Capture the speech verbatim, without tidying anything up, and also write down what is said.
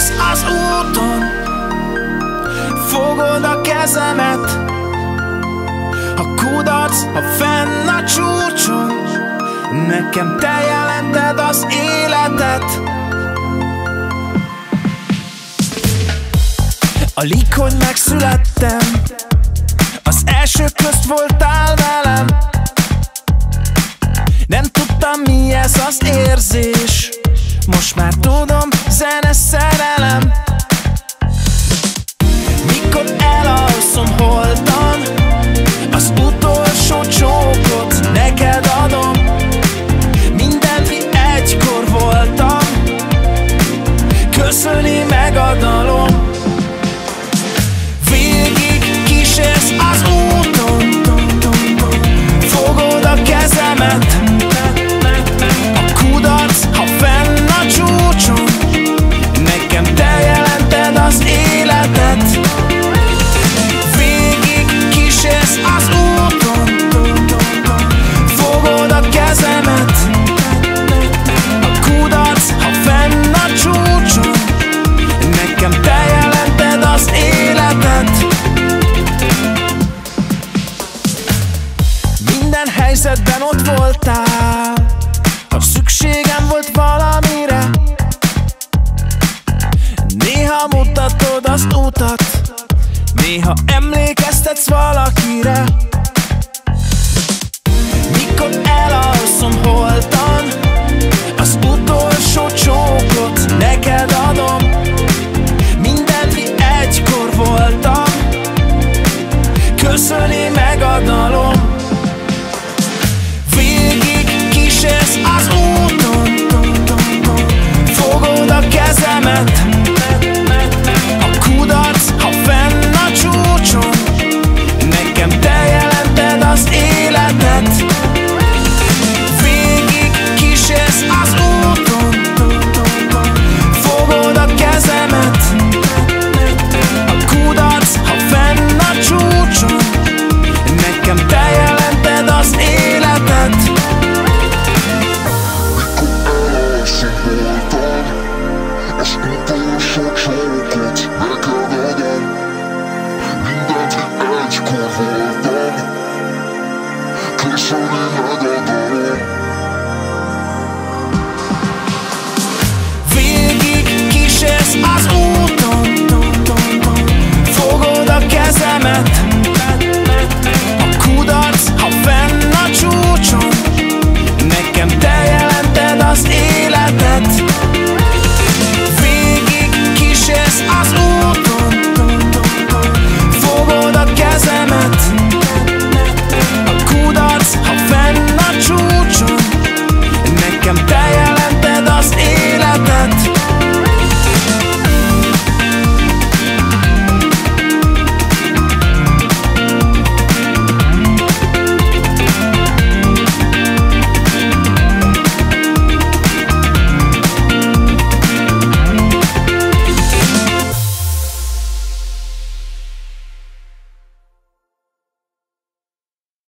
kísérsz az úton, fogod a kezemet. Ha kudarc, ha fenn a csúcson, nekem te jelented az életet. Alig, hogy megszülettem, az első közt voltál velem. Nem tudtam, mi ez az érzés, most már tudom, zene szerelem. Mikor elalszom holtan, az utolsó csókot neked adom. Mindent, mi egykor voltam, köszöni meg a dalom. Végig kísérsz az úton, fogod a kezemet. A kudarc, ha fenn a csúcson, nekem te jelented az életet. Végig kísérsz az úton, fogod a kezemet. A kudarc, ha fenn a csúcson, nekem te jelented az életet. Minden helyzetben ott voltál, ha szükségem volt valamire. Néha mutatod az utat, néha emlékeztetsz valakire. Mikor elalszom holtan, az utolsó csókot neked adom. Mindent, mi egykor voltam, köszöni meg a dalom. Végig kísérsz az úton, fogod a kezemet.